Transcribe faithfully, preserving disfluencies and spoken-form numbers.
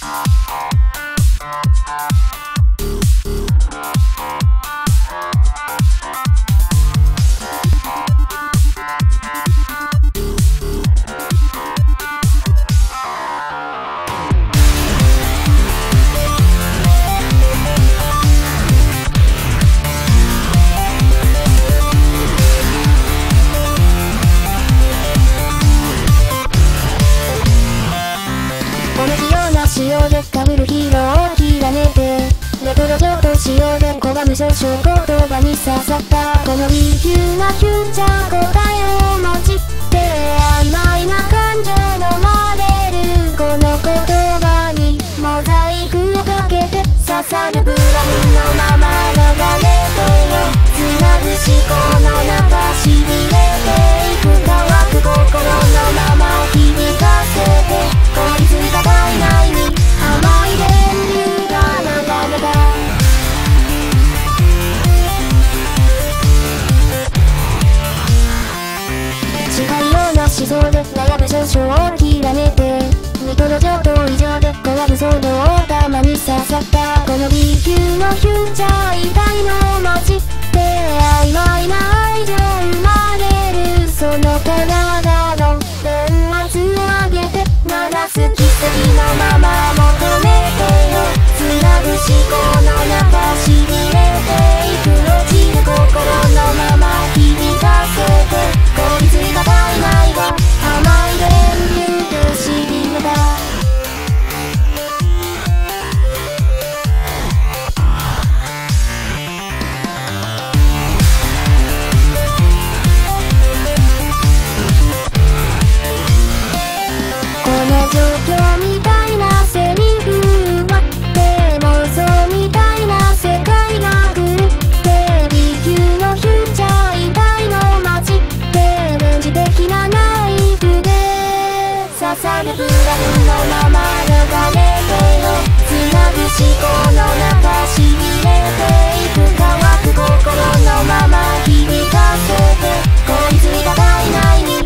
仕様でかぶるヒーローを切らねてレトロ上等仕様で拒む少々言葉に刺さったこの微急なフューチャー答えを持ちって曖昧な感情のまれるこの言葉にモザイクをかけて刺さるブラウンのまま流れてよつなぐ思考の中しびれていく乾く心のまま響かせて凍りついた体内に甘い電流が流れた違うような思想で悩む少々を切らねてニコの上等以上で怖む騒動を頭に刺さったこの B 級のフューチャー遺体の街で曖昧な愛情生まれるその体の電圧を上げて鳴らす奇跡のまま求めてよつなぐ思考の中しびれていく落ちる心のまま響かせて凍りついた体内が甘い電流でしびれたこの状況みたいなセリフはでもそうみたいな世界が来るで B 級のフューチャー遺体の街で電磁的なナイフで刺さるブラウンのまま流れてよつなぐ思考の中しびれていく乾く心のまま響かせて凍りついた体内に